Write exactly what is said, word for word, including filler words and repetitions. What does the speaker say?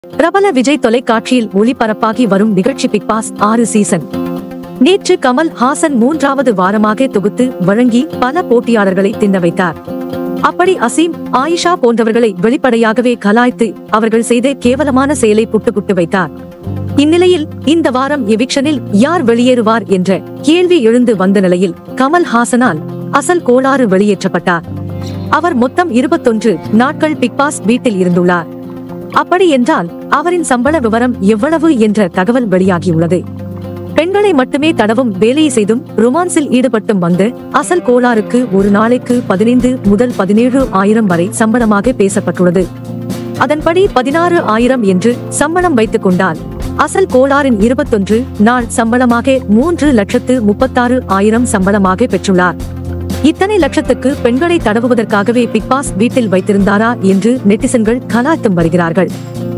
பிரபல விஜய் தொலைக்காட்சியில் ஒளிபரப்பாகி வரும் நிகழ்ச்சி பிக் பாஸ் ஆறு சீசன். நேற்று கமல் ஹாசன் மூன்றாவது வாரமாக தொகுத்து வழங்கி பல போட்டியாளர்களை தின்ன வைத்தார். அப்படி அசீம், ஆயிஷா போன்றவர்களை வெளிப்படையாகவே கலாய்த்து அவர்கள் செய்த கேவலமான செயலை புட்டுக்குட்டு வைத்தார். இந்நிலையில் இந்த வாரம் எவிக்ஷனில் யார் வெளியேறுவார் என்ற கேள்வி எழுந்து வந்த நிலையில் கமல் ஹாசனால் அசல் கோளாறு வெளியேற்றப்பட்டார். அவர் மொத்தம் இருபத்தொன்று நாட்கள் பிக் பாஸ் வீட்டில் இருந்துள்ளார். அப்படி என்றால் அவரின் சம்பள விவரம் எவ்வளவு என்ற தகவல் வெளியாகியுள்ளது. பெண்களை மட்டுமே தடவும் வேலையை செய்தும் ரொமான்ஸில் ஈடுபட்டும் வந்த அசல் கோளாறுக்கு ஒரு நாளைக்கு பதினைந்து முதல் பதினேழு ஆயிரம் வரை சம்பளமாக பேசப்பட்டுள்ளது. அதன்படி பதினாறு ஆயிரம் என்று சம்பளம் வைத்துக் கொண்டால் அசல் கோளாறின் இருபத்தொன்று நாள் சம்பளமாக மூன்று லட்சத்து முப்பத்தாறு ஆயிரம் சம்பளமாக பெற்றுள்ளார். இத்தனை லட்சத்துக்கு பெண்களை தடவுவதற்காகவே பிக் பாஸ் வீட்டில் வைத்திருந்தாரா என்று நெட்டிசன்கள் கலாய்த்தும் வருகிறார்கள்.